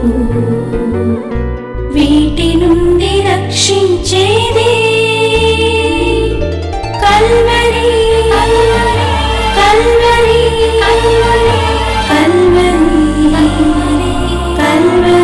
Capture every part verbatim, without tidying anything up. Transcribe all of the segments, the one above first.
వీటి నుండి రక్షించేది కల్వరి కల్వరి కల్వరి కల్వరి.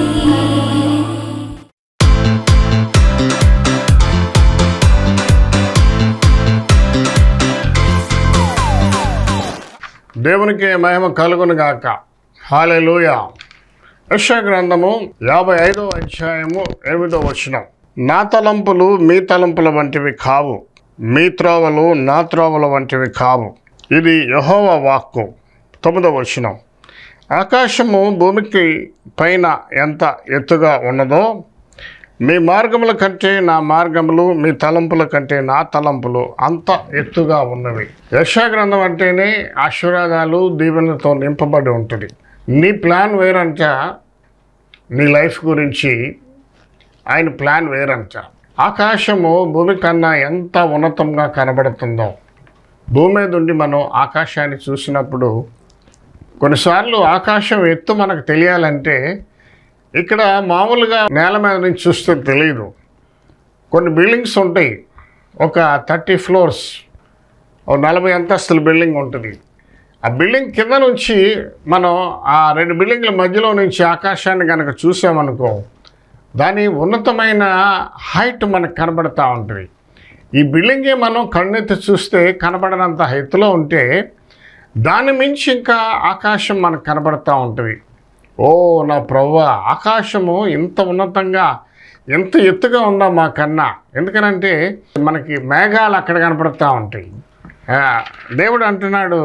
దేవునికి మహిమ కలుగును గాక. హల్లెలూయా. యెషయా గ్రంథము యాభై ఐదవ అధ్యాయము ఎనిమిదవ వచనం. నా తలంపులు మీ తలంపుల వంటివి కావు, మీ త్రోవలు నా త్రోవల వంటివి కావు. ఇది యెహోవా వాక్కు. తొమ్మిదవ వచనం. ఆకాశము భూమికి పైన ఎంత ఎత్తుగా ఉన్నదో మీ మార్గముల కంటే నా మార్గములు, మీ తలంపుల కంటే నా తలంపులు అంత ఎత్తుగా ఉన్నవి. యెషయా గ్రంథం అంటేనే ఆశీర్వాదాలు దీవెనలతో నింపబడి ఉంటుంది. నీ ప్లాన్ వేరంట, నీ లైఫ్ గురించి ఆయన ప్లాన్ వేరంట. ఆకాశము భూమి కన్నా ఎంత ఉన్నతంగా కనబడుతుందో, భూమి మీద ఉండి మనం ఆకాశాన్ని చూసినప్పుడు కొన్నిసార్లు ఆకాశం ఎత్తు మనకు తెలియాలంటే ఇక్కడ మామూలుగా నేల మీద నుంచి చూస్తే తెలియదు. కొన్ని బిల్డింగ్స్ ఉంటాయి, ఒక థర్టీ ఫ్లోర్స్, ఒక నలభై అంతస్తుల బిల్డింగ్ ఉంటుంది. ఆ బిల్డింగ్ కింద నుంచి మనం ఆ రెండు బిల్డింగ్ల మధ్యలో నుంచి ఆకాశాన్ని కనుక చూసామనుకో, దాని ఉన్నతమైన హైట్ మనకు కనబడుతూ ఉంటుంది. ఈ బిల్డింగే మనం కన్నెత్తి చూస్తే కనబడనంత ఎత్తులో ఉంటే దాని మించి ఇంకా ఆకాశం మనకు కనబడుతూ ఉంటుంది. ఓ నా ప్రభువా, ఆకాశము ఇంత ఉన్నతంగా ఎంత ఎత్తుగా ఉందా మా కన్నా. ఎందుకనంటే మనకి మేఘాలు అక్కడ కనపడుతూ ఉంటాయి. దేవుడు అంటున్నాడు,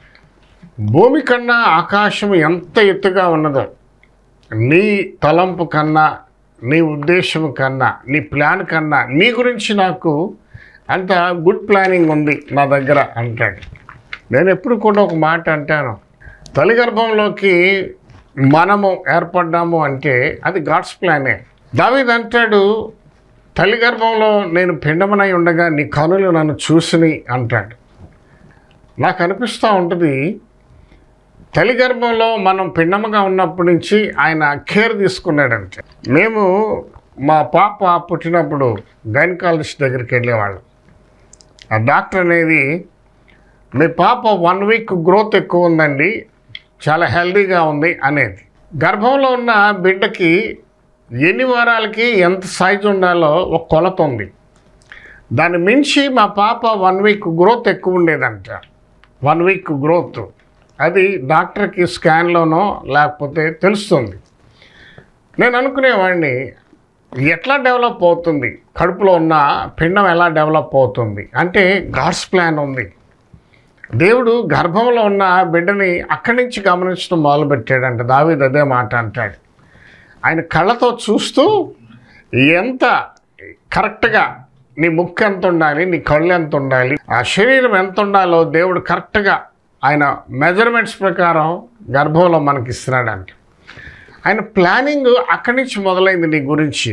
భూమి కన్నా ఆకాశము ఎంత ఎత్తుగా ఉన్నదో, నీ తలంపు కన్నా, నీ ఉద్దేశం కన్నా, నీ ప్లాన్ కన్నా, నీ గురించి నాకు అంత గుడ్ ప్లానింగ్ ఉంది నా దగ్గర అంటాడు. నేను ఎప్పుడు కూడా ఒక మాట అంటాను, తల్లి గర్భంలోకి మనము ఏర్పడ్డాము అంటే అది గాడ్స్ ప్లానే. దావీదు అంటాడు, తల్లి గర్భంలో నేను పిండమనై ఉండగా నీ కనులు నన్ను చూసిని అంటాడు. నాకు అనిపిస్తూ ఉంటుంది, తల్లి గర్భంలో మనం పిండముగా ఉన్నప్పటి నుంచి ఆయన కేర్ తీసుకున్నాడంటే. మేము మా పాప పుట్టినప్పుడు గైనకాలజిస్ట్ దగ్గరికి వెళ్ళేవాళ్ళం. ఆ డాక్టర్ అనేది, మీ పాప వన్ వీక్ గ్రోత్ ఎక్కువ ఉందండి, చాలా హెల్దీగా ఉంది అనేది. గర్భంలో ఉన్న బిడ్డకి ఎన్ని వారాలకి ఎంత సైజు ఉండాలో ఒక కొలత ఉంది. దాన్ని మించి మా పాప వన్ వీక్ గ్రోత్ ఎక్కువ ఉండేదంట. వన్ వీక్ గ్రోత్ అది డాక్టర్కి స్కాన్లోనో లేకపోతే తెలుస్తుంది. నేను అనుకునేవాడిని, ఎట్లా డెవలప్ అవుతుంది, కడుపులో ఉన్న పిండం ఎలా డెవలప్ అవుతుంది అంటే గాడ్స్ ప్లాన్ ఉంది. దేవుడు గర్భంలో ఉన్న బిడ్డని అక్కడి నుంచి గమనించడం మొదలుపెట్టాడంట. దావీదు అదే మాట అంటాడు. ఆయన కళ్ళతో చూస్తూ ఎంత కరెక్ట్గా నీ ముక్కు ఎంత ఉండాలి, నీ కళ్ళు ఎంత ఉండాలి, ఆ శరీరం ఎంత ఉండాలో దేవుడు కరెక్ట్గా ఆయన మెజర్మెంట్స్ ప్రకారం గర్భంలో మనకి ఇస్తున్నాడంట. ఆయన ప్లానింగ్ అక్కడి నుంచి మొదలైంది నీ గురించి.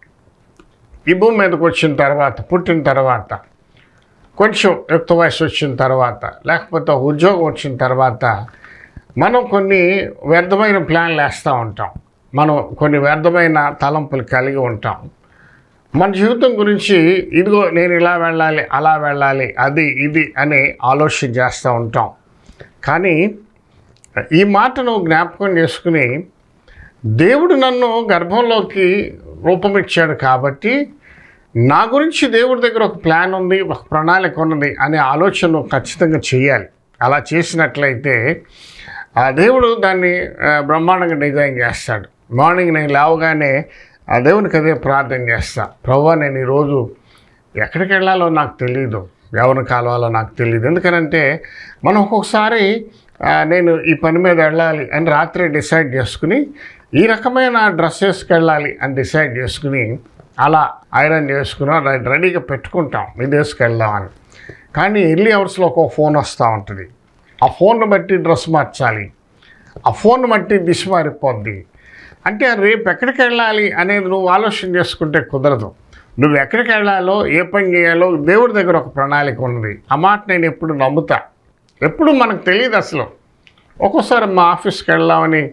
ఈ భూమి మీదకి వచ్చిన తర్వాత, పుట్టిన తర్వాత, కొంచెం యుక్త వయసు వచ్చిన తర్వాత, లేకపోతే ఉద్యోగం వచ్చిన తర్వాత మనం కొన్ని వ్యర్థమైన ప్లాన్లు వేస్తూ ఉంటాం. మనం కొన్ని వ్యర్థమైన తలంపులు కలిగి ఉంటాం. మన జీవితం గురించి ఇదిగో నేను ఇలా వెళ్ళాలి, అలా వెళ్ళాలి, అది ఇది అని ఆలోచన చేస్తూ ఉంటాం. కానీ ఈ మాటను జ్ఞాపకం చేసుకుని, దేవుడు నన్ను గర్భంలోకి రూపమిచ్చాడు కాబట్టి నా గురించి దేవుడి దగ్గర ఒక ప్లాన్ ఉంది, ఒక ప్రణాళిక ఉన్నది అనే ఆలోచన ఖచ్చితంగా చేయాలి. అలా చేసినట్లయితే ఆ దేవుడు దాన్ని బ్రహ్మాండంగా డిజైన్ చేస్తాడు. మార్నింగ్ నేను లేవగానే ఆ దేవునికి అదే ప్రార్థన చేస్తాను, ప్రభువా నేను ఈరోజు ఎక్కడికి వెళ్ళాలో నాకు తెలియదు, ఎవరిని కలవాలో నాకు తెలియదు. ఎందుకనంటే మనం ఒక్కొక్కసారి నేను ఈ పని మీద వెళ్ళాలి అని రాత్రి డిసైడ్ చేసుకుని, ఈ రకమైన డ్రెస్ వేసుకెళ్ళాలి అని డిసైడ్ చేసుకుని అలా ఐరన్ చేసుకుని రెడీగా పెట్టుకుంటాం ఇది వేసుకెళ్దామని. కానీ ఎర్లీ అవర్స్లో ఒక ఫోన్ వస్తూ ఉంటుంది. ఆ ఫోన్ను బట్టి డ్రెస్ మార్చాలి, ఆ ఫోన్ బట్టి దిశ మారిపోద్ది. అంటే రేపు ఎక్కడికి వెళ్ళాలి అనేది నువ్వు ఆలోచన చేసుకుంటే కుదరదు. నువ్వు ఎక్కడికి వెళ్ళాలో, ఏ పని చేయాలో దేవుడి దగ్గర ఒక ప్రణాళిక ఉన్నది. ఆ మాట నేను ఎప్పుడు నమ్ముతా. ఎప్పుడు మనకు తెలియదు అసలు. ఒక్కోసారి మా ఆఫీస్కి వెళ్దామని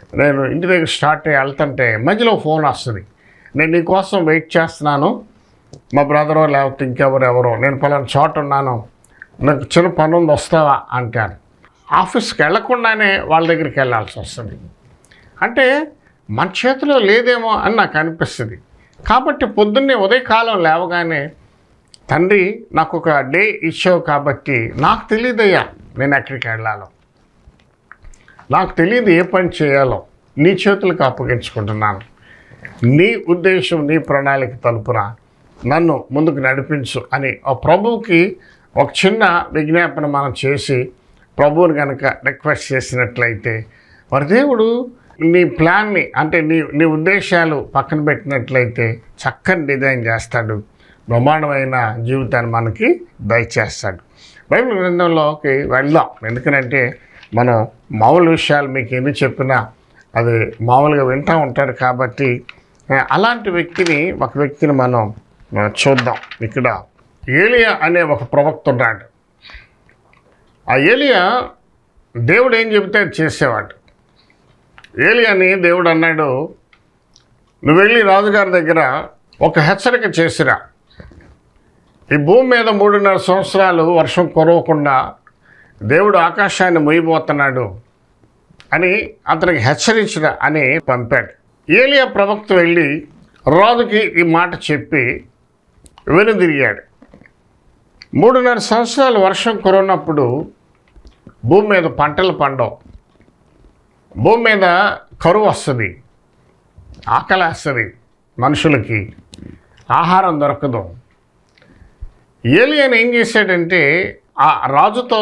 నేను ఇంటి దగ్గర స్టార్ట్ అయ్యి వెళ్తుంటే మధ్యలో ఫోన్ వస్తుంది, నేను నీకోసం వెయిట్ చేస్తున్నాను, మా బ్రదరో లేకపోతే ఇంకెవరు ఎవరో, నేను పలానా చోట ఉన్నాను, నాకు చిన్న పని ఉంది వస్తావా అంటారు. ఆఫీస్కి వెళ్లకుండానే వాళ్ళ దగ్గరికి వెళ్ళాల్సి వస్తుంది. అంటే మన చేతిలో లేదేమో అని నాకు అనిపిస్తుంది. కాబట్టి పొద్దున్నే ఉదయకాలం లేవగానే, తండ్రి నాకు ఒక డే ఇచ్చావు కాబట్టి నాకు తెలియదయ్యా నేను ఎక్కడికి వెళ్ళాలో, నాకు తెలియదు ఏ పని చేయాలో, నీ చేతులకు అప్పగించుకుంటున్నాను. నీ ఉద్దేశం, నీ ప్రణాళిక తలుపున నన్ను ముందుకు నడిపించు అని ఆ ప్రభువుకి ఒక చిన్న విజ్ఞాపన మనం చేసి ప్రభువుని కనుక రిక్వెస్ట్ చేసినట్లయితే, మరి దేవుడు నీ ప్లాన్ని అంటే నీ నీ ఉద్దేశాలు పక్కన పెట్టినట్లయితే చక్కని డిజైన్ చేస్తాడు, బ్రహ్మాండమైన జీవితాన్ని మనకి దయచేస్తాడు. బైబిల్ గ్రంథంలోకి వెళ్దాం. ఎందుకంటే మనం మామూలు విషయాలు మీకు ఎన్ని చెప్పినా అది మామూలుగా వింటూ ఉంటారు. కాబట్టి అలాంటి వ్యక్తిని ఒక వ్యక్తిని మనం చూద్దాం. ఇక్కడ ఏలియా అనే ఒక ప్రవక్త ఉన్నాడు. ఆ ఏలియా దేవుడు ఏం చెబితే అది చేసేవాడు. ఏలియాని దేవుడు అన్నాడు, నువ్వు వెళ్ళి రాజుగారి దగ్గర ఒక హెచ్చరిక చేసిరా, ఈ భూమి మీద మూడున్నర సంవత్సరాలు వర్షం కురవకుండా దేవుడు ఆకాశాన్ని మొయ్యబోతున్నాడు అని అతనికి హెచ్చరించిన అని పంపాడు. ఏలియా ప్రవక్త వెళ్ళి రాజుకి ఈ మాట చెప్పి వెనుదిరిగాడు. మూడున్నర సంవత్సరాలు వర్షం కురవనప్పుడు భూమి మీద పంటలు పండవు, భూమి మీద కరువు వస్తుంది, ఆకలి వస్తుంది, మనుషులకి ఆహారం దొరకదు. ఏలియాని ఏం చేశాడంటే ఆ రాజుతో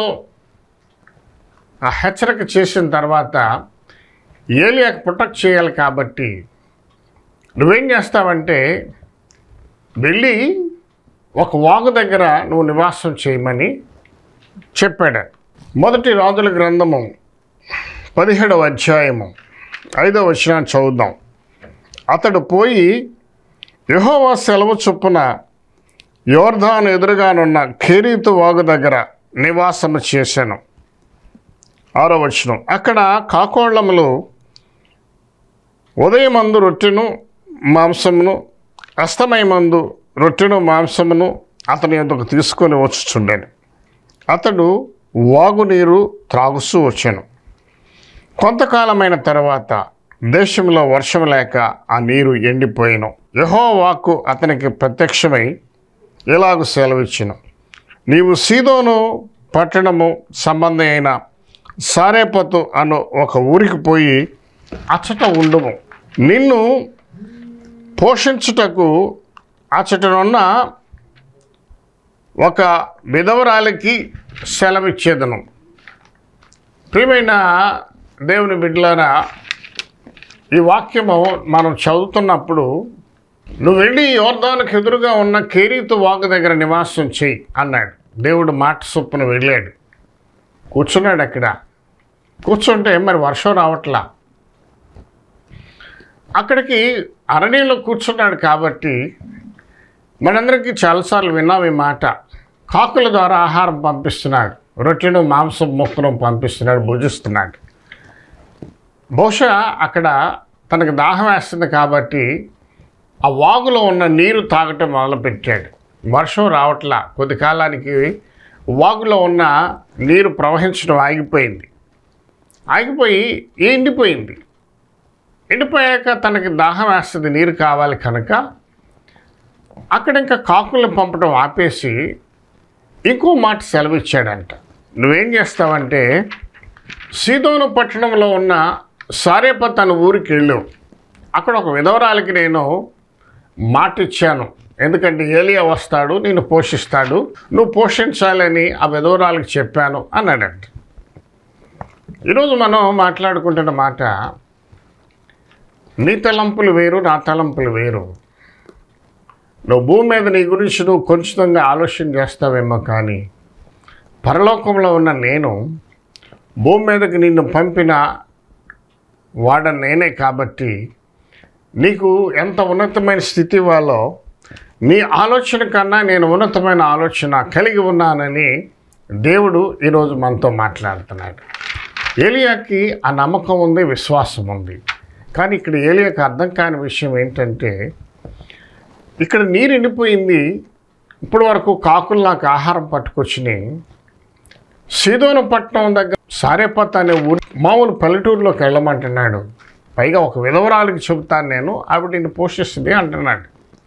ఆ హెచ్చరిక చేసిన తర్వాత ఏలియాకి ప్రొటెక్ట్ చేయాలి కాబట్టి నువ్వేం చేస్తావంటే వెళ్ళి ఒక వాగు దగ్గర నువ్వు నివాసం చేయమని చెప్పాడు. మొదటి రాజుల గ్రంథము పదిహేడవ అధ్యాయము ఐదవ వచనాన్ని చదువుదాం. అతడు పోయి యెహోవా సెలవు చొప్పున యోర్దాను ఎదురుగానున్న కెరీతు వాగు దగ్గర నివాసము చేశాను. ఆరో వచనం, అక్కడ కాకోళ్ళములు ఉదయమందు రొట్టెను మాంసమును, అస్తమయమందు రొట్టెను మాంసమును అతని యొద్దకు తీసుకొని వచ్చుచుండాను. అతడు వాగునీరు త్రాగుస్తూ వచ్చాను. కొంతకాలమైన తర్వాత దేశంలో వర్షం లేక ఆ నీరు ఎండిపోయాను. యెహోవాకు అతనికి ప్రత్యక్షమై ఇలాగు సెలవిచ్చెను, నీవు సీదోను పట్టణము సంబంధి అయిన సారేపతు అను ఒక ఊరికి పోయి అచ్చట ఉండుము. నిన్ను పోషించుటకు అచ్చటనున్న ఒక విధవరాలికి సెలవిచ్చేదను. ప్రియమైన దేవుని బిడ్డలారా, ఈ వాక్యము మనం చదువుతున్నప్పుడు నువ్వు వెళ్ళి యోర్దానుకు ఎదురుగా ఉన్న కెరీతు వాగు దగ్గర నివాసం చెయ్యి అన్నాడు. దేవుడు మాట చొప్పున వెళ్ళాడు, కూర్చున్నాడు. అక్కడ కూర్చుంటే మరి వర్షం రావట్లా. అక్కడికి అరణ్యంలో కూర్చున్నాడు కాబట్టి మనందరికీ చాలాసార్లు విన్నాం ఈ మాట. కాకుల ద్వారా ఆహారం పంపిస్తున్నాడు, రొట్టెను మాంసం మొక్కను పంపిస్తున్నాడు, భుజిస్తున్నాడు. బహుశా అక్కడ తనకు దాహం వేస్తుంది కాబట్టి ఆ వాగులో ఉన్న నీరు తాగటం మొదలుపెట్టాడు. వర్షం రావట్లా. కొద్ది కాలానికి వాగులో ఉన్న నీరు ప్రవహించడం ఆగిపోయింది. ఆగిపోయి ఎండిపోయింది. ఎండిపోయాక తనకి దాహం వేస్తుంది, నీరు కావాలి కనుక అక్కడ ఇంకా కాకులను పంపడం ఆపేసి ఇంకో మాట సెలవిచ్చాడంట. నువ్వేం చేస్తావంటే సీదోను పట్టణంలో ఉన్న సారేపత్ అనే ఊరికి వెళ్ళు. అక్కడ ఒక విధవరాలికి నేను మాట ఇచ్చాను, ఎందుకంటే ఏలియా వస్తాడు, నేను పోషిస్తాడు, నువ్వు పోషించాలని ఆ విధవరాలికి చెప్పాను అన్నాడంట. ఈరోజు మనం మాట్లాడుకుంటున్న మాట, నీ తలంపులు వేరు, నా తలంపులు వేరు. నువ్వు భూమి మీద నీ గురించి నువ్వు కొంచెంగా ఆలోచన చేస్తావేమో, కానీ పరలోకంలో ఉన్న నేను భూమి మీదకి నిన్ను పంపిన వాడ నేనే. కాబట్టి నీకు ఎంత ఉన్నతమైన స్థితి ఇవ్వాలో నీ ఆలోచన కన్నా నేను ఉన్నతమైన ఆలోచన కలిగి ఉన్నానని దేవుడు ఈరోజు మనతో మాట్లాడుతున్నాడు. ఏలియాకి ఆ నమ్మకం ఉంది, విశ్వాసం ఉంది. కానీ ఇక్కడ ఏలియాకి అర్థం కాని విషయం ఏంటంటే, ఇక్కడ నీరు ఎండిపోయింది, ఇప్పటి వరకు కాకులు నాకు ఆహారం పట్టుకొచ్చినాయి. సీదోను పట్టణం దగ్గర సారేపత్ అనే ఊరు మామూలు పల్లెటూరులోకి వెళ్ళమంటున్నాడు. పైగా ఒక విధవరాలికి చెబుతాను నేను, ఆవిడ నిన్ను పోషిస్తుంది అంటున్నాడు.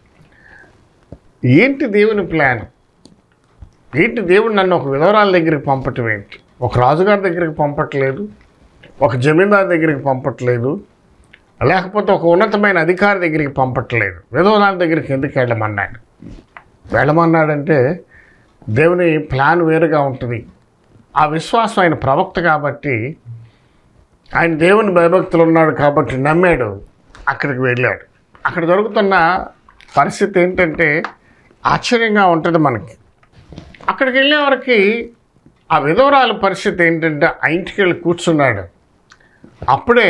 ఏంటి దేవుని ప్లాన్? ఏంటి దేవుడు నన్ను ఒక విధవరాల దగ్గరికి పంపటం ఏంటి? ఒక రాజుగారి దగ్గరికి పంపట్లేదు, ఒక జమీందారు దగ్గరికి పంపట్లేదు, లేకపోతే ఒక ఉన్నతమైన అధికారి దగ్గరికి పంపట్లేదు. విధవరాల దగ్గరికి ఎందుకు వెళ్ళమన్నాడు? వెళ్ళమన్నాడంటే దేవుని ప్లాన్ వేరుగా ఉంటుంది. ఆ విశ్వాసం ఆయన ప్రవక్త కాబట్టి, ఆయన దేవుని భయభక్తులు ఉన్నాడు కాబట్టి నమ్మాడు, అక్కడికి వెళ్ళాడు. అక్కడ జరుగుతున్న పరిస్థితి ఏంటంటే ఆశ్చర్యంగా ఉంటుంది మనకి. అక్కడికి వెళ్ళేవారికి ఆ విధవరాల పరిస్థితి ఏంటంటే ఆ ఇంటికి వెళ్ళి కూర్చున్నాడు. అప్పుడే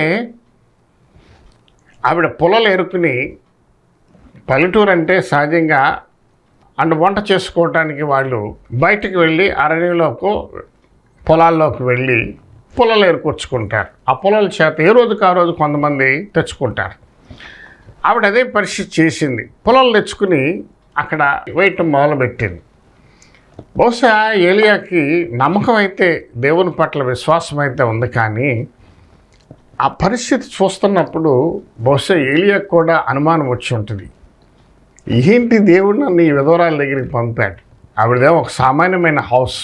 ఆవిడ పొలాలు ఎరుకుని, పల్లెటూరు అంటే సహజంగా అండ్ వంట చేసుకోవటానికి వాళ్ళు బయటికి వెళ్ళి అరణ్యంలోకి పొలాల్లోకి వెళ్ళి పొలాలు ఏరుకొచ్చుకుంటారు. ఆ పొలాల చేత ఏ రోజుకి ఆ రోజు కొంతమంది తెచ్చుకుంటారు. ఆవిడ అదే పరిస్థితి చేసింది. పొలాలు తెచ్చుకుని అక్కడ వేయటం మొదలుపెట్టింది. బహుశా ఏలియాకి నమ్మకం అయితే, దేవుని పట్ల విశ్వాసం అయితే ఉంది. కానీ ఆ పరిస్థితి చూస్తున్నప్పుడు బహుశా ఏలియాకి కూడా అనుమానం వచ్చి ఉంటుంది. ఏంటి దేవుడు నన్ను ఈ విధవరాల దగ్గరికి పంపాడు? ఆవిడదేమో ఒక సామాన్యమైన హౌస్,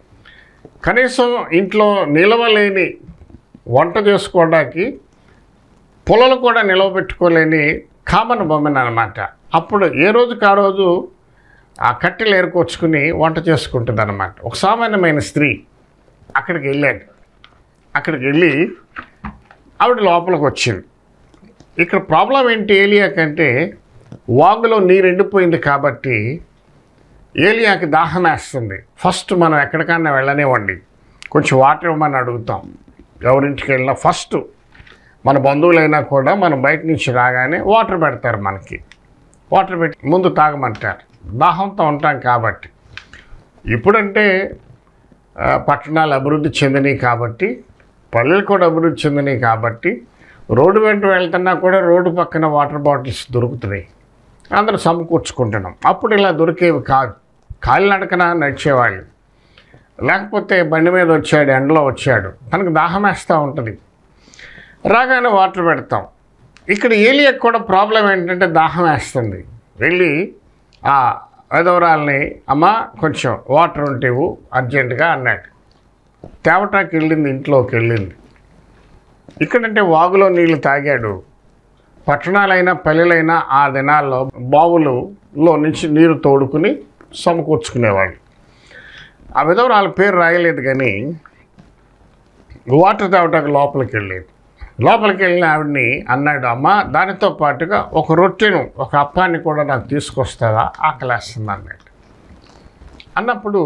కనీసం ఇంట్లో నిలవలేని, వంట చేసుకోవడానికి పొలాలు కూడా నిలవబెట్టుకోలేని కామన్ బొమ్మను అనమాట. అప్పుడు ఏ రోజుకి ఆ రోజు ఆ కట్టెలు ఏరుకొచ్చుకుని వంట చేసుకుంటుంది అనమాట. ఒక సామాన్యమైన స్త్రీ. అక్కడికి వెళ్ళాడు. అక్కడికి వెళ్ళి ఆవిడ లోపలికి వచ్చింది. ఇక్కడ ప్రాబ్లం ఏంటి ఏలియాకంటే, వాగులో నీరు ఎండిపోయింది కాబట్టి ఏలియాకి దాహం వేస్తుంది. ఫస్ట్ మనం ఎక్కడికన్నా వెళ్ళనివ్వండి, కొంచెం వాటర్ ఇవ్వమని అడుగుతాం. ఎవరింటికి వెళ్ళినా ఫస్ట్ మన బంధువులైనా కూడా మనం బయట నుంచి రాగానే వాటర్ పెడతారు మనకి. వాటర్ పెట్టి ముందు తాగమంటారు, దాహంతో ఉంటాం కాబట్టి. ఇప్పుడంటే పట్టణాలు అభివృద్ధి చెందినవి కాబట్టి, పల్లెలు కూడా అభివృద్ధి చెందినవి కాబట్టి, రోడ్డు వెంట వెళ్తున్నా కూడా రోడ్డు పక్కన వాటర్ బాటిల్స్ దొరుకుతున్నాయి, అందరూ సమకూర్చుకుంటున్నాం. అప్పుడు ఇలా దొరికేవి కాదు. కాలినడకన నడిచేవాళ్ళు, లేకపోతే బండి మీద వచ్చాడు, ఎండలో వచ్చాడు, తనకు దాహం వేస్తూ ఉంటుంది, రాగానే వాటర్ పెడతాం. ఇక్కడ ఏలియాకి కూడా ప్రాబ్లం ఏంటంటే దాహం వేస్తుంది. వెళ్ళి ఆ విధవరాల్ని, అమ్మ కొంచెం వాటర్ ఉంటేవు అర్జెంటుగా అన్నాడు. తేవటానికి వెళ్ళింది, ఇంట్లోకి వెళ్ళింది. ఇక్కడంటే వాగులో నీళ్ళు తాగాడు. పట్టణాలైనా పల్లెలైనా ఆ దినాల్లో బావులలో నుంచి నీరు తోడుకుని సమకూర్చుకునేవాళ్ళు. ఆ విధవరాల పేరు రాయలేదు, కానీ వాటర్ తాగటానికి లోపలికి వెళ్ళేది. లోపలికి వెళ్ళిన ఆవిడని అన్నాడు, అమ్మ దానితో పాటుగా ఒక రొట్టెను, ఒక అప్పాన్ని కూడా నాకు తీసుకొస్తావా, ఆకలేస్తుంది అన్నాడు. అన్నప్పుడు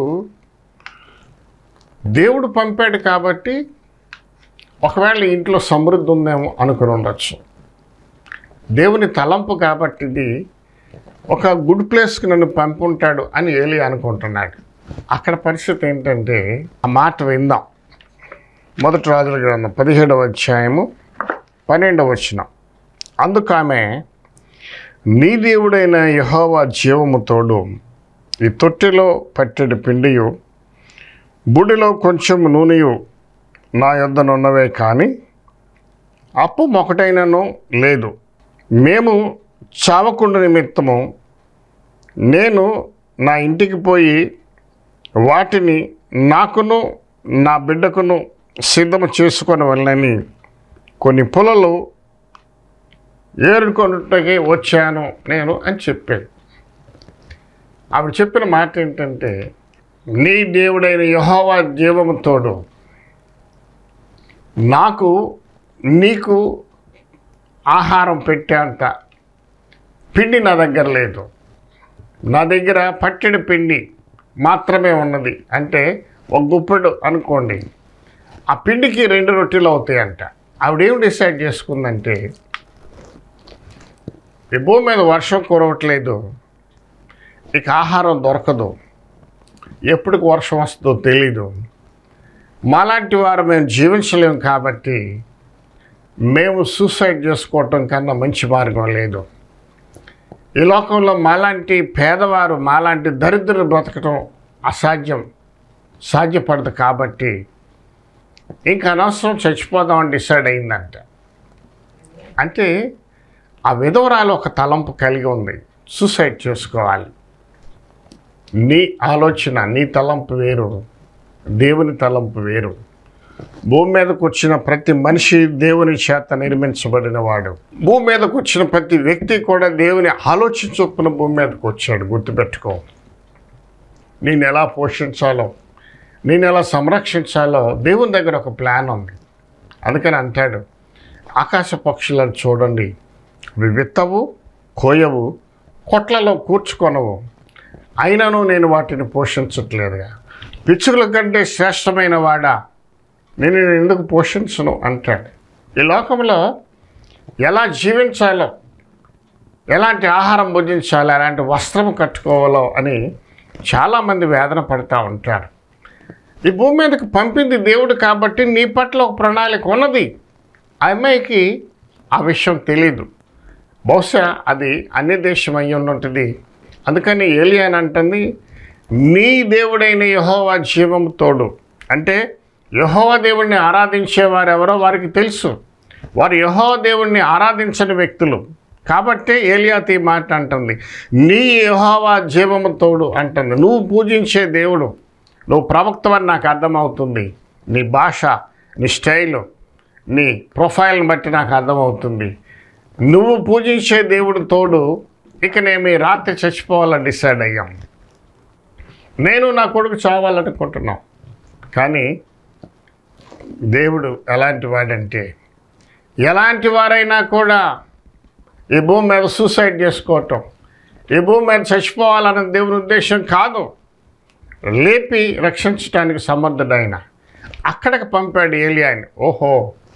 దేవుడు పంపాడు కాబట్టి ఒకవేళ ఇంట్లో సమృద్ధి ఉందేమో అనుకుని ఉండొచ్చు. దేవుని తలంపు కాబట్టి ఇది ఒక గుడ్ ప్లేస్కి నన్ను పంపుంటాడు అని ఏలి అనుకుంటున్నాడు. అక్కడ పరిస్థితి ఏంటంటే, ఆ మాట విందాం. మొదటి రాజుల గ్రంథం పదిహేడవ అధ్యాయము పన్నెండవ వచనం. అందుకామె, నీ దేవుడైన యెహోవా జీవము తోడు, ఈ తొట్టెలో పట్టెడు పిండియు బుడిలో కొంచెం నూనెయు నా యొద్దనున్నవే, కానీ అప్పు ఒకటైనను లేదు. మేము చావకుండా నిమిత్తము నేను నా ఇంటికి పోయి వాటిని నాకును నా బిడ్డకును సిద్ధము చేసుకొని వెళ్ళని కొన్ని పొలలు ఏరుకొనుటకి వచ్చాను నేను అని చెప్పాడు. ఆవిడ చెప్పిన మాట ఏంటంటే, నీ దేవుడైన యెహోవా జీవము తోడు, నాకు నీకు ఆహారం పెట్టేంత పిండి నా దగ్గర లేదు. నా దగ్గర పట్టెడు పిండి మాత్రమే ఉన్నది. అంటే ఒక గుప్పెడు అనుకోండి, ఆ పిండికి రెండు రొట్టెలు అవుతాయంట. ఆవిడేం డిసైడ్ చేసుకుందంటే, ఈ భూమి మీద వర్షం కురవట్లేదు, ఇక ఆహారం దొరకదు, ఎప్పటికి వర్షం వస్తుందో తెలీదు, మాలాంటి వారు మేము జీవించలేము కాబట్టి మేము సూసైడ్ చేసుకోవటం కన్నా మంచి మార్గం లేదు. ఈ లోకంలో మాలాంటి పేదవారు, మాలాంటి దరిద్రులు బ్రతకటం అసాధ్యం, సాధ్యపడదు. కాబట్టి ఇంకా అనవసరం చచ్చిపోదామని డిసైడ్ అయిందంట. అంటే ఆ విధవరాలు ఒక తలంపు కలిగి ఉంది, సూసైడ్ చేసుకోవాలి. నీ ఆలోచన, నీ తలంపు వేరు, దేవుని తలంపు వేరు. భూమి మీదకు వచ్చిన ప్రతి మనిషి దేవుని చేత నిర్మించబడిన వాడు. భూమి మీదకు వచ్చిన ప్రతి వ్యక్తి కూడా దేవుని ఆలోచన చొప్పున భూమి మీదకు వచ్చాడు. గుర్తుపెట్టుకో. నేను ఎలా పోషించాలో, నేను ఎలా సంరక్షించాలో దేవుని దగ్గర ఒక ప్లాన్ ఉంది. అందుకని అంటాడు, ఆకాశ పక్షులను చూడండి, అవి విత్తవు, కోయవు, కొట్లలో కూర్చుకొనవు, అయినను నేను వాటిని పోషించట్లేదుగా. పిచ్చుకల కంటే శ్రేష్టమైన వాడా, నేను ఎందుకు పోషించను అంటాడు. ఈ లోకంలో ఎలా జీవించాలో, ఎలాంటి ఆహారం భుజించాలో, ఎలాంటి వస్త్రం కట్టుకోవాలో అని చాలామంది వేదన పడుతూ ఉంటారు. ఈ భూమి మీదకి పంపింది దేవుడు కాబట్టి నీ పట్ల ఒక ప్రణాళిక ఉన్నది. ఆ అమ్మాయికి ఆ విషయం తెలీదు. బహుశా అది అన్య దేశం అయ్యి ఉన్నది. అందుకని ఏలియా అని అంటుంది, నీ దేవుడైన యెహోవా జీవము తోడు. అంటే యెహోవా దేవుడిని ఆరాధించేవారు ఎవరో వారికి తెలుసు. వారు యెహోవా దేవుడిని ఆరాధించని వ్యక్తులు కాబట్టి ఏలియాతో ఈ మాట అంటుంది, నీ యెహోవా జీవము తోడు అంటుంది. నువ్వు పూజించే దేవుడు, నువ్వు ప్రవక్తవని నాకు అర్థమవుతుంది. నీ భాష, నీ స్టైలు, నీ ప్రొఫైల్ని బట్టి నాకు అర్థమవుతుంది. నువ్వు పూజించే దేవుడు తోడు. ఇక నేను ఈ రాత్రి చచ్చిపోవాలని డిసైడ్ అయ్యాం. నేను నా కొడుకు చావాలనుకుంటున్నాం. కానీ దేవుడు ఎలాంటి వాడంటే, ఎలాంటి వారైనా కూడా ఈ భూమి మీద సూసైడ్ చేసుకోవటం, ఈ భూమి మీద చచ్చిపోవాలన్న దేవుని ఉద్దేశం కాదు. లేపి రక్షించడానికి సమర్థుడైన అక్కడికి పంపాడు ఏలియాని. ఓహో,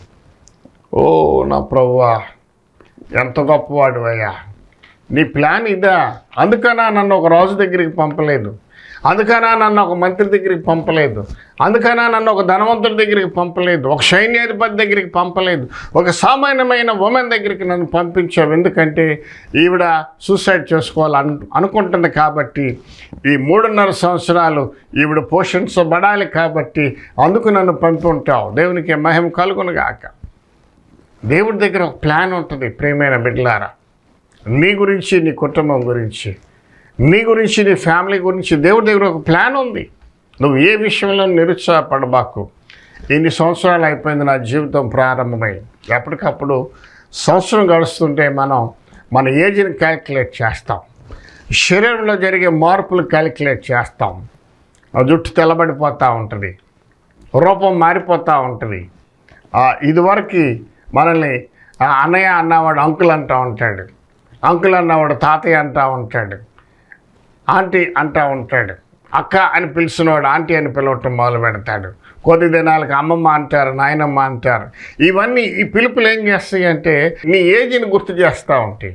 ఓ నా ప్రభువా, ఎంత గొప్పవాడు అయ్యా, నీ ప్లాన్ ఇదా? అందుకనా నన్ను ఒక రాజు దగ్గరికి పంపలేదు, అందుకనా నన్ను ఒక మంత్రి దగ్గరికి పంపలేదు, అందుకనా నన్ను ఒక ధనవంతుడి దగ్గరికి పంపలేదు, ఒక సైన్యాధిపతి దగ్గరికి పంపలేదు, ఒక సామాన్యమైన ఉమెన్ దగ్గరికి నన్ను పంపించావు. ఎందుకంటే ఈవిడ సూసైడ్ చేసుకోవాలని అనుకుంటుంది కాబట్టి, ఈ మూడున్నర సంవత్సరాలు ఈవిడ పోషించబడాలి కాబట్టి అందుకు నన్ను పంపి ఉంటావు. దేవునికి మహిమ కలుగునుగాక. దేవుడి దగ్గర ఒక ప్లాన్ ఉంటుంది. ప్రియమైన బిడ్డలారా, నీ గురించి, నీ కుటుంబం గురించి, నీ గురించి, నీ ఫ్యామిలీ గురించి దేవుడి దగ్గర ఒక ప్లాన్ ఉంది. నువ్వు ఏ విషయంలో నిరుత్సాహపడబాకు. ఇన్ని సంవత్సరాలు అయిపోయింది నా జీవితం ప్రారంభమై. ఎప్పటికప్పుడు సంవత్సరం గడుస్తుంటే మనం మన ఏజ్ని క్యాలిక్యులేట్ చేస్తాం, శరీరంలో జరిగే మార్పులు క్యాలిక్యులేట్ చేస్తాం. జుట్టు తెల్లబడిపోతూ ఉంటుంది, రూపం మారిపోతూ ఉంటుంది. ఇదివరకు మనల్ని అన్నయ్య అన్నవాడు అంకుల్ అంటూ ఉంటాడు, అంకుల్ అన్నవాడు తాతయ్య అంటూ ఉంటాడు, ఆంటీ అంటూ ఉంటాడు, అక్క అని పిలిచినవాడు ఆంటీ అని పిలవటం మొదలు పెడతాడు. కొద్ది దినాలకు అమ్మమ్మ అంటారు, నాయనమ్మ అంటారు. ఇవన్నీ ఈ పిలుపులు ఏం చేస్తాయి అంటే నీ ఏజ్ని గుర్తు చేస్తూ ఉంటాయి,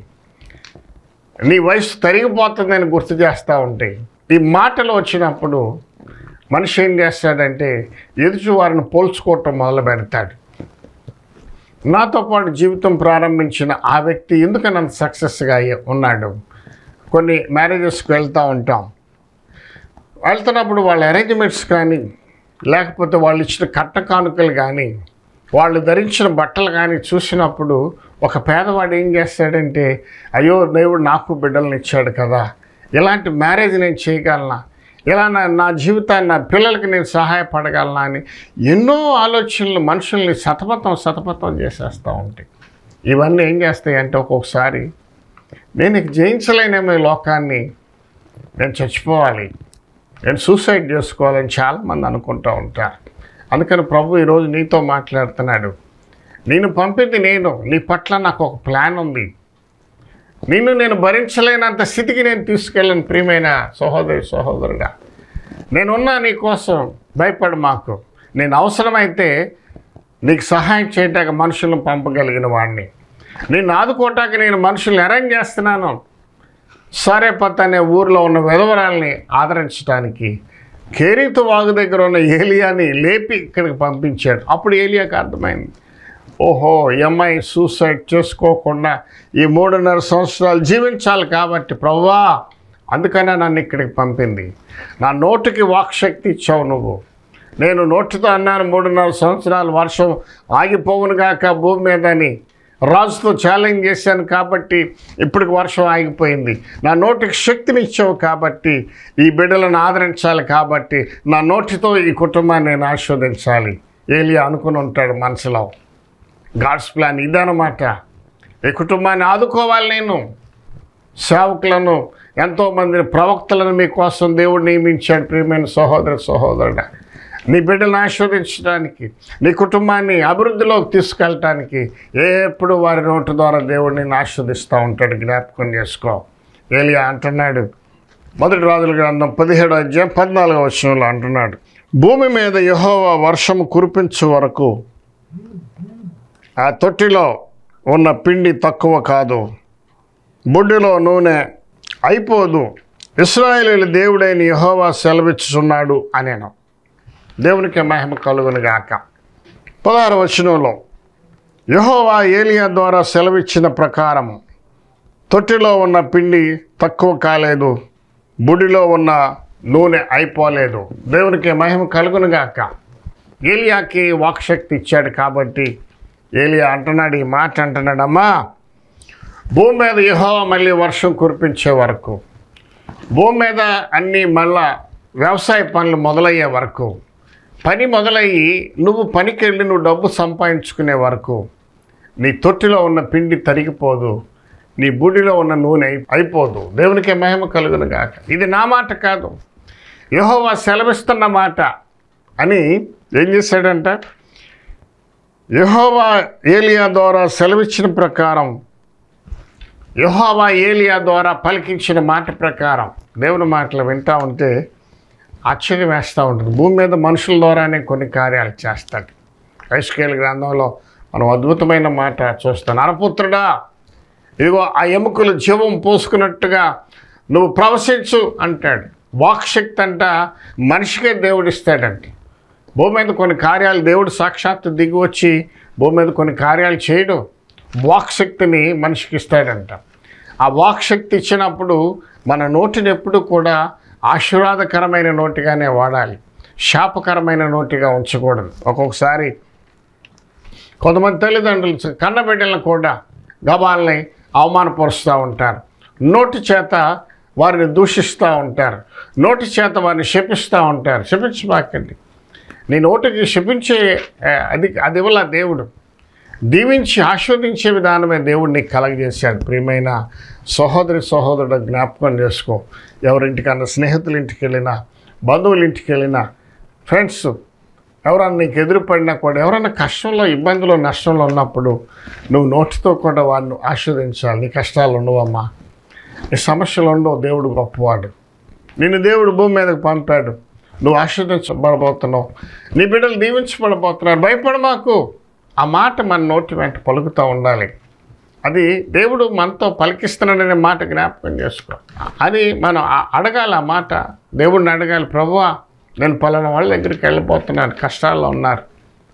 నీ వయసు తరిగిపోతుందని గుర్తు చేస్తూ ఉంటాయి. ఈ మాటలు వచ్చినప్పుడు మనిషి ఏం చేస్తాడంటే ఎదుటి వారిని పోల్చుకోవటం మొదలు పెడతాడు. నాతో పాటు జీవితం ప్రారంభించిన ఆ వ్యక్తి ఎందుకని అంత సక్సెస్గా ఉన్నాడు? కొన్ని మ్యారేజెస్కి వెళ్తూ ఉంటాం. వెళ్తున్నప్పుడు వాళ్ళ అరేంజ్మెంట్స్ కానీ, లేకపోతే వాళ్ళు ఇచ్చిన కట్ట కానుకలు కానీ, వాళ్ళు ధరించిన బట్టలు కానీ చూసినప్పుడు ఒక పేదవాడు ఏం చేస్తాడంటే, అయ్యో దేవుడు నాకు బిడ్డలను ఇచ్చాడు కదా, ఇలాంటి మ్యారేజ్ నేను చేయగలనా, ఇలా నా నా జీవితాన్ని, నా పిల్లలకి నేను సహాయపడగలనా అని ఎన్నో ఆలోచనలు మనుషుల్ని సతమతం సతమతం చేసేస్తూ ఉంటాయి. ఇవన్నీ ఏం చేస్తాయి అంటే ఒక్కొక్కసారి నేను ఇక జయించలేనేమో ఈ లోకాన్ని, నేను చచ్చిపోవాలి, నేను సూసైడ్ చేసుకోవాలని చాలామంది అనుకుంటూ ఉంటారు. అందుకని ప్రభు ఈరోజు నీతో మాట్లాడుతున్నాడు. నేను పంపింది నేను, నీ పట్ల నాకు ఒక ప్లాన్ ఉంది. నిన్ను నేను భరించలేనంత స్థితికి నేను తీసుకెళ్ళను. ప్రియమైన సహోదరి సహోదరుడా, నేనున్నా నీ కోసం, భయపడు మాకు. నేను అవసరమైతే నీకు సహాయం చేయటానికి మనుషులను పంపగలిగిన వాడిని, నేను ఆదుకోవటానికి నేను మనుషుల్ని అరేంజ్ చేస్తున్నాను. సరేపత్ అనే ఊరిలో ఉన్న విధవరాల్ని ఆదరించడానికి కేరీతు వాగు దగ్గర ఉన్న ఏలియాని లేపి ఇక్కడికి పంపించాడు. అప్పుడు ఏలియాకి అర్థమైంది, ఓహో ఈ అమ్మాయి సూసైడ్ చేసుకోకుండా ఈ మూడున్నర సంవత్సరాలు జీవించాలి కాబట్టి ప్రభువా అందుకనే నన్ను ఇక్కడికి పంపింది. నా నోటికి వాక్శక్తి ఇచ్చావు నువ్వు. నేను నోటితో అన్నాను మూడున్నర సంవత్సరాలు వర్షం ఆగిపోవును గాక భూమి మీద అని రాజుతో ఛాలెంజ్ చేశాను కాబట్టి ఇప్పటికి వర్షం ఆగిపోయింది. నా నోటికి శక్తిని ఇచ్చావు కాబట్టి ఈ బిడ్డలను ఆదరించాలి కాబట్టి నా నోటితో ఈ కుటుంబాన్ని నేను ఆస్వాదించాలి. ఏలియా అనుకుని ఉంటాడు మనసులో. గాడ్స్ ప్లాన్ ఇదన్నమాట. ఈ కుటుంబాన్ని ఆదుకోవాలి. నేను సేవకులను ఎంతోమందిని ప్రవక్తలను మీకోసం దేవుడు నియమించాడు. ప్రియమైన సహోదర సహోదరుడా, నీ బిడ్డలను ఆశీర్వదించడానికి, నీ కుటుంబాన్ని అభివృద్ధిలోకి తీసుకెళ్ళటానికి ఎప్పుడు వారి నోటి ద్వారా దేవుడిని నేను ఆశీర్వదిస్తూ ఉంటాడు. జ్ఞాపకం చేసుకో. ఏలియా అంటున్నాడు, మొదటి రాజుల గ్రంథం పదిహేడో అధ్యాయం పద్నాలుగో వచనంలో అంటున్నాడు, భూమి మీద యెహోవా వర్షము కురిపించే వరకు ఆ తొట్టిలో ఉన్న పిండి తక్కువ కాదు, బుడ్డిలో నూనె అయిపోదు, ఇశ్రాయేలీయుల దేవుడైన యెహోవా సెలవిచ్చుచున్నాడు అనేను. దేవునికి మహిమ కలుగును గాక. పదహారు వచనంలో యెహోవా ఏలియా ద్వారా సెలవిచ్చిన ప్రకారం తొట్టిలో ఉన్న పిండి తక్కువ కాలేదు, బుడిలో ఉన్న నూనె అయిపోలేదు. దేవునికి మహిమ కలుగును గాక. ఏలియాకి వాక్శక్తి ఇచ్చాడు కాబట్టి ఏలియా అంటున్నాడు, ఈ మాట అంటున్నాడమ్మా, భూమి మీద యెహోవా మళ్ళీ వర్షం కురిపించే వరకు, భూమి మీద అన్నీ మళ్ళా వ్యవసాయ పనులు మొదలయ్యే వరకు, పని మొదలయ్యి నువ్వు పనికి వెళ్ళి నువ్వు డబ్బు సంపాదించుకునే వరకు నీ తొట్టిలో ఉన్న పిండి తరిగిపోదు, నీ బుడిలో ఉన్న నూనె అయిపోదు. దేవునికి మహిమ కలుగును గాక. ఇది నా మాట కాదు, యెహోవా సెలవిస్తున్న మాట అని ఏం చేశాడంట, యెహోవా ఏలియా ద్వారా సెలవిచ్చిన ప్రకారం, యెహోవా ఏలియా ద్వారా పలికించిన మాట ప్రకారం దేవుని మాటలు వింటూ ఉంటే ఆశ్చర్యం వేస్తూ ఉంటుంది. భూమి మీద మనుషుల ద్వారానే కొన్ని కార్యాలు చేస్తాడు. యెహెజ్కేలు గ్రంథంలో మనం అద్భుతమైన మాట చూస్తాను. నరపుత్రుడా, ఇదిగో ఆ ఎముకలు జీవం పోసుకున్నట్టుగా నువ్వు ప్రవశించు అంటాడు. వాక్శక్తి అంట మనిషికే దేవుడు ఇస్తాడంటే. భూమి మీద కొన్ని కార్యాలు దేవుడు సాక్షాత్తు దిగి వచ్చి భూమి మీద కొన్ని కార్యాలు చేయడం, వాక్శక్తిని మనిషికి ఇస్తాడంట. ఆ వాక్శక్తి ఇచ్చినప్పుడు మన నోటిని ఎప్పుడు కూడా ఆశీర్వాదకరమైన నోటిగానే వాడాలి, శాపకరమైన నోటిగా ఉంచకూడదు. ఒక్కొక్కసారి కొంతమంది తల్లిదండ్రులు కన్నబిడ్డలను కూడా గబాల్ని అవమానపరుస్తూ ఉంటారు, నోటి చేత వారిని దూషిస్తూ ఉంటారు, నోటి చేత వారిని శపిస్తూ ఉంటారు. శపించబాకండి. నీ నోటికి శపించే అది అది వల్ల దేవుడు దీవించి ఆస్వాదించే విధానమే దేవుడు నీకు కలగజేశాడు. ప్రియమైన సహోదరి సహోదరుడు జ్ఞాపకం చేసుకో. ఎవరింటికన్నా స్నేహితుల ఇంటికి వెళ్ళినా, బంధువుల ఇంటికి వెళ్ళినా, ఫ్రెండ్స్ ఎవరన్నా నీకు ఎదురుపడినా కూడా, ఎవరైనా కష్టంలో ఇబ్బందులు నష్టంలో ఉన్నప్పుడు నువ్వు నోటితో కూడా వారిని ఆస్వాదించాలి. నీ కష్టాలు ఉండవమ్మా, నీ సమస్యలు ఉండవు. దేవుడు గొప్పవాడు. నిన్ను దేవుడు భూమి మీదకి పంపాడు. నువ్వు ఆశీర్వదించబడబోతున్నావు, నీ బిడ్డలు దీవించబడబోతున్నారు. భయపడ మాకు. ఆ మాట మన నోటి వెంట పలుకుతూ ఉండాలి. అది దేవుడు మనతో పలికిస్తున్నాడనే మాట జ్ఞాపకం చేసుకో. అది మనం అడగాలి. ఆ మాట దేవుడిని అడగాలి, ప్రభువా నేను పలానా వాళ్ళ దగ్గరికి వెళ్ళిపోతున్నాను, కష్టాల్లో ఉన్నారు,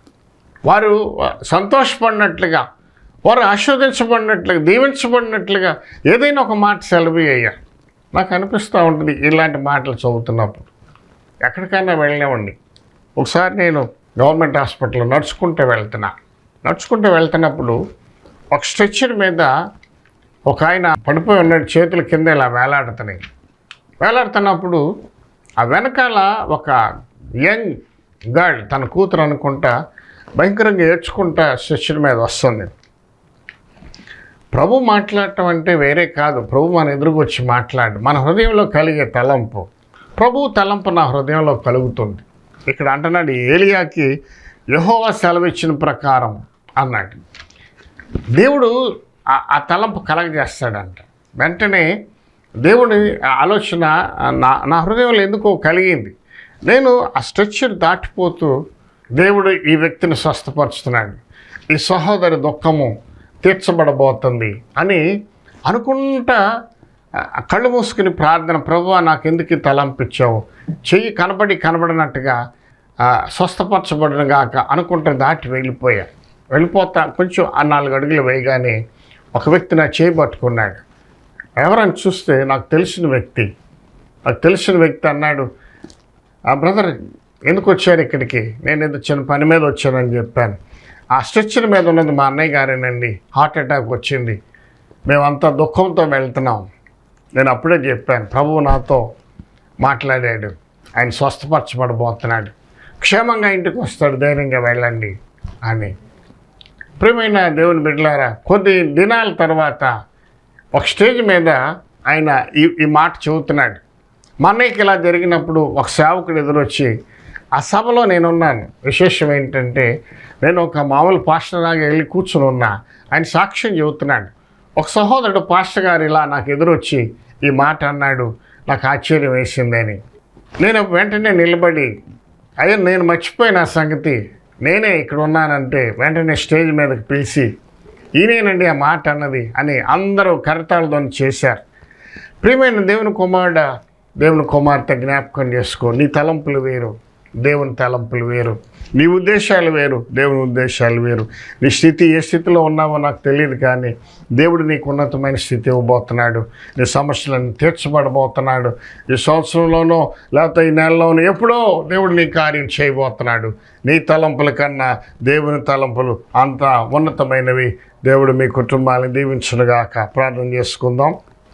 వారు సంతోషపడినట్లుగా, వారు ఆస్వాదించబడినట్లుగా, దీవించబడినట్లుగా ఏదైనా ఒక మాట సెలవు అయ్యా. నాకు అనిపిస్తూ ఉంటుంది ఇలాంటి మాటలు చదువుతున్నప్పుడు. ఎక్కడికైనా వెళ్ళినామండి. ఒకసారి నేను గవర్నమెంట్ హాస్పిటల్లో నడుచుకుంటూ వెళ్తున్నా నడుచుకుంటూ వెళ్తున్నప్పుడు ఒక స్ట్రెచ్చర్ మీద ఒక ఆయన పడిపోయి ఉన్నాడు. చేతుల కింద ఇలా వేలాడుతున్నాయి. వేలాడుతున్నప్పుడు ఆ వెనకాల ఒక యంగ్ గర్ల్, తన కూతురు అనుకుంటా, భయంకరంగా ఏడ్చుకుంటా స్ట్రెచ్చర్ మీద వస్తుంది. ప్రభు మాట్లాడటం అంటే వేరే కాదు. ప్రభు మన ఎదురుకు వచ్చి మాట్లాడు. మన హృదయంలో కలిగే తలంపు, ప్రభు తలంపు నా హృదయంలో కలుగుతుంది. ఇక్కడ అంటున్నాడు, ఏలియాకి యెహోవా సెలవిచ్చిన ప్రకారం అన్నాడు. దేవుడు ఆ తలంపు కలగజేస్తాడంట. వెంటనే దేవుని ఆలోచన నా నా హృదయంలో ఎందుకో కలిగింది. నేను ఆ స్ట్రెచ్చర్ దాటిపోతూ దేవుడు ఈ వ్యక్తిని స్వస్థపరుస్తున్నాడు, ఈ సహోదరి దుఃఖము తీర్చబడబోతుంది అని అనుకుంటా కళ్ళు మూసుకుని ప్రార్థన, ప్రభువా నాకు ఎందుకు ఈ తలంపు ఇచ్చావు, చెయ్యి కనబడి కనబడినట్టుగా స్వస్థపరచబడిన గాక అనుకుంటే దాటి వెళ్ళిపోయా. వెళ్ళిపోతా కొంచెం ఆ నాలుగు అడుగులు వేయగానే ఒక వ్యక్తి నా చేయి పట్టుకున్నాడు. ఎవరని చూస్తే నాకు తెలిసిన వ్యక్తి నాకు తెలిసిన వ్యక్తి అన్నాడు, ఆ బ్రదర్ ఎందుకు వచ్చారు ఇక్కడికి? నేను ఏదో చిన్న పని మీద వచ్చానని చెప్పాను. ఆ స్ట్రెచ్చర్ మీద ఉన్నది మా అన్నయ్య గారేనండి, హార్ట్ అటాక్ వచ్చింది, మేమంతా దుఃఖంతో వెళ్తున్నాం. నేను అప్పుడే చెప్పాను, ప్రభువు నాతో మాట్లాడాడు, ఆయన స్వస్థపరచబడబోతున్నాడు, క్షేమంగా ఇంటికి వస్తాడు, ధైర్యంగా వెళ్ళండి అని. ప్రియమైన దేవుని బిడ్డలారా, కొద్ది దినాల తర్వాత ఒక స్టేజ్ మీద ఆయన ఈ ఈ మాట చెబుతున్నాడు. మా అన్నయ్యకి ఇలా జరిగినప్పుడు ఒక సేవకుడు ఎదురొచ్చి, ఆ సభలో నేనున్నాను. విశేషం ఏంటంటే నేను ఒక మామూలు పాస్టర్ లాగా వెళ్ళి కూర్చుని ఉన్నా. ఆయన సాక్ష్యం చెబుతున్నాడు. ఒక సహోదరుడు పాస్టర్ గారు ఇలా నాకు ఎదురొచ్చి ఈ మాట అన్నాడు, నాకు ఆశ్చర్యం వేసిందని. నేను వెంటనే నిలబడి, అయ్యా నేను మర్చిపోయిన ఆ సంగతి, నేనే ఇక్కడ ఉన్నానంటే వెంటనే స్టేజ్ మీదకి పిలిచి, ఈయనేనండి ఆ మాట అన్నది అని అందరూ కరతాళతో చేశారు. ప్రియమైన దేవుని కుమారుడ, దేవుని కుమార్తె, జ్ఞాపకం చేసుకో, నీ తలంపులు వేరు, దేవుని తలంపులు వేరు, నీ ఉద్దేశాలు వేరు, దేవుని ఉద్దేశాలు వేరు. నీ స్థితి ఏ స్థితిలో ఉన్నావో నాకు తెలియదు, కానీ దేవుడు నీకు ఉన్నతమైన స్థితి ఇవ్వబోతున్నాడు. నీ సమస్యలను తీర్చబడబోతున్నాడు. ఈ సంవత్సరంలోనో లేకపోతే ఈ నెలలోనో ఎప్పుడో దేవుడు నీ కార్యం చేయబోతున్నాడు. నీ తలంపుల కన్నా దేవుని తలంపులు అంత ఉన్నతమైనవి. దేవుడు మీ కుటుంబాన్ని దీవించునుగాక. ప్రార్థన చేసుకుందాం.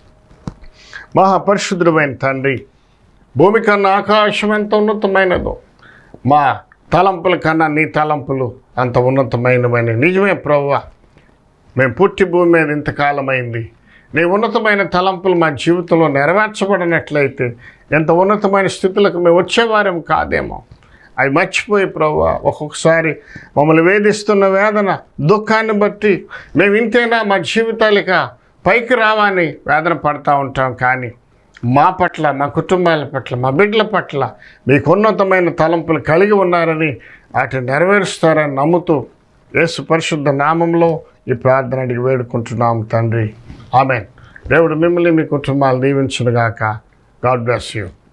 మహాపరిశుద్ధుడైన తండ్రి, భూమి కన్నా ఆకాశం ఎంత ఉన్నతమైనదో, మా తలంపుల కన్నా నీ తలంపులు అంత ఉన్నతమైనవని. నిజమే ప్రభువా, మేము పుట్టి భూమి మీద ఇంతకాలమైంది, నీ ఉన్నతమైన తలంపులు మా జీవితంలో నెరవేర్చబడినట్లయితే ఎంత ఉన్నతమైన స్థితులకు మేము వచ్చేవారం కాదేమో. అవి మర్చిపోయి ప్రభువా, ఒక్కొక్కసారి మమ్మల్ని వేధిస్తున్న వేదన, దుఃఖాన్ని బట్టి మేము ఇంతేనా, మా జీవితాలిక పైకి రావని వేదన పడతా ఉంటాం. కానీ మా పట్ల, మా కుటుంబాల పట్ల, మా బిడ్డల పట్ల మీకు ఉన్నతమైన తలంపులు కలిగి ఉన్నారని, వాటిని నెరవేరుస్తారని నమ్ముతూ యేసు పరిశుద్ధ నామంలో ఈ ప్రార్థన అడిగి వేడుకుంటున్నాము తండ్రి. ఆమేన్. దేవుడు మిమ్మల్ని మీ కుటుంబాలు దీవించునుగాక. God bless you.